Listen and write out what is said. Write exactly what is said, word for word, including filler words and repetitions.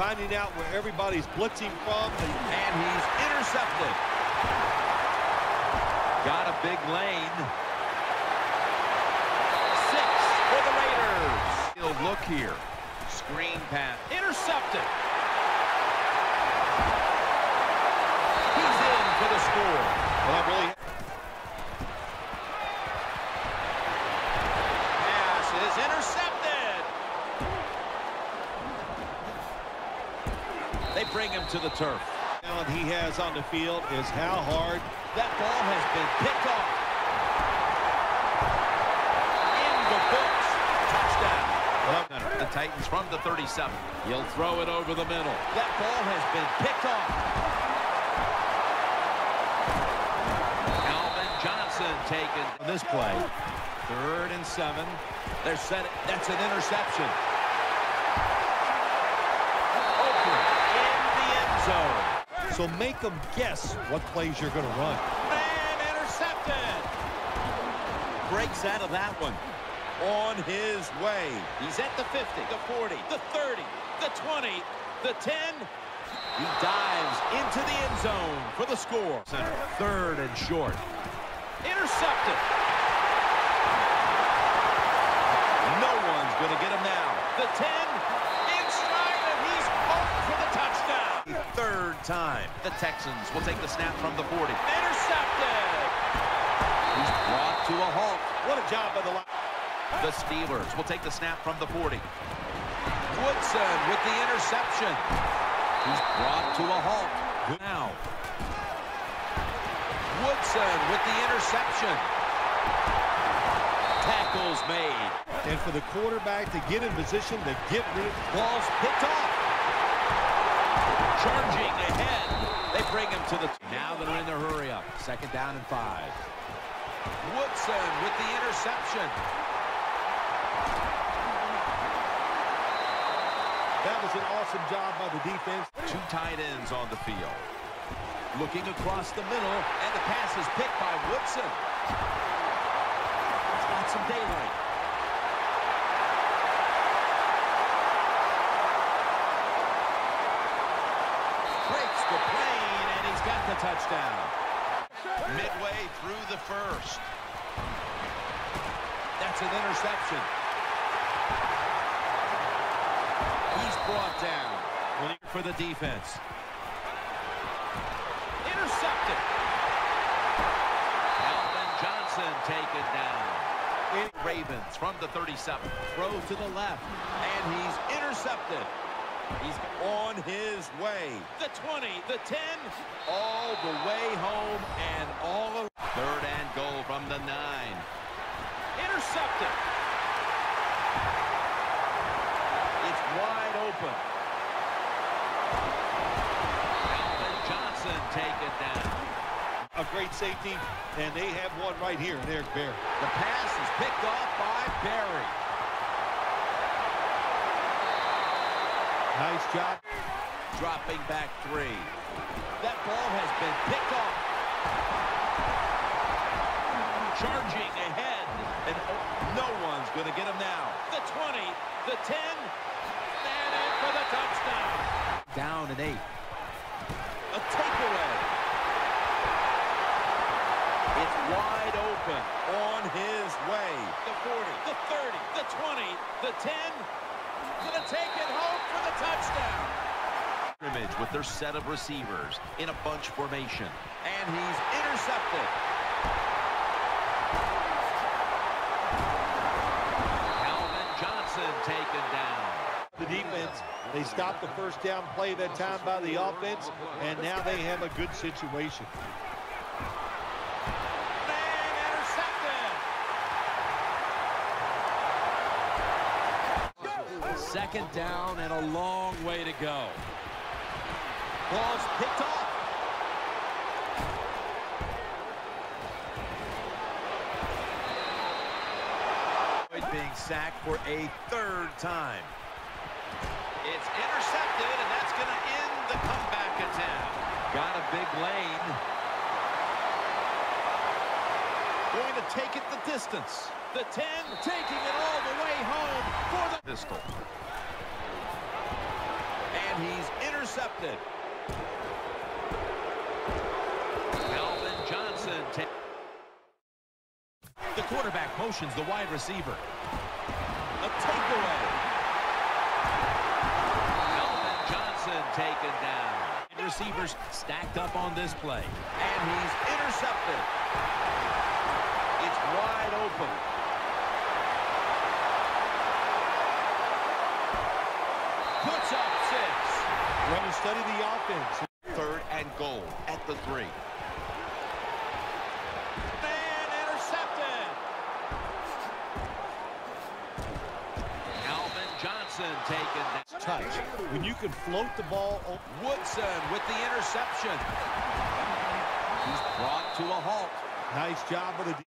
finding out where everybody's blitzing from. And he's intercepted. Got a big lane. Six for the Raiders. He'll look here. Screen pass. Intercepted. He's in for the score. Well, that really... Pass is intercepted. They bring him to the turf. Talent he has on the field is how hard. That ball has been picked off. In the books. Touchdown. The Titans from the thirty-seven. He'll throw it over the middle. That ball has been picked off. Calvin Johnson taken this play. Third and seven. They're set. That's an interception. Oakland in the end zone. So make them guess what plays you're going to run. Man intercepted. Breaks out of that one. On his way. He's at the fifty, the forty, the thirty, the twenty, the ten. He dives into the end zone for the score. Center. Third and short. Intercepted. No one's going to get him now. The ten. Inside, and he's open for the touchdown. Third time. The Texans will take the snap from the forty. Intercepted. He's brought to a halt. What a job by the line. The Steelers will take the snap from the forty. Woodson with the interception. He's brought to a halt. Now. Woodson with the interception. Tackles made. And for the quarterback to get in position to get rid of... Ball's picked off. Charging ahead. They bring him to the... Now they're in their hurry up. Second down and five. Woodson with the interception. That was an awesome job by the defense. Two tight ends on the field. Looking across the middle, and the pass is picked by Woodson. He's got some daylight. Breaks the plane, and he's got the touchdown. Midway through the first. That's an interception. He's brought down for the defense. Intercepted. Calvin Johnson taken down. Ravens from the thirty-seven. Throw to the left. And he's intercepted. He's on his way. The twenty, the ten, all the way home and all around. Third and goal from the nine. Intercepted. It's wide open. Calvin Johnson taken down. A great safety, and they have one right here in Eric Berry. The pass is picked off by Berry. Nice job. Dropping back three. That ball has been picked off. Charging ahead. And no one's going to get him now. The twenty, the ten, and in for the touchdown. Down and eight. A takeaway. It's wide open on his way. The forty, the thirty, the twenty, the ten. Gonna take it home for the touchdown. Scrimmage with their set of receivers in a bunch formation. And he's intercepted. Calvin Johnson taken down. The defense, they stopped the first down play that time by the offense, and now they have a good situation. Second down and a long way to go. Ball's picked off. Being sacked for a third time. It's intercepted, and that's going to end the comeback attempt. Got a big lane. Going to take it the distance. The ten taking it all the way home for the pistol. And he's intercepted. Calvin Johnson. The quarterback motions the wide receiver. A takeaway. Calvin Johnson taken down. Receivers stacked up on this play. And he's intercepted. It's wide open. Puts up six. When you study the offense. Third and goal at the three. And intercepted. Calvin Johnson taken down. Touch. When you can float the ball. Woodson with the interception. He's brought to a halt. Nice job of the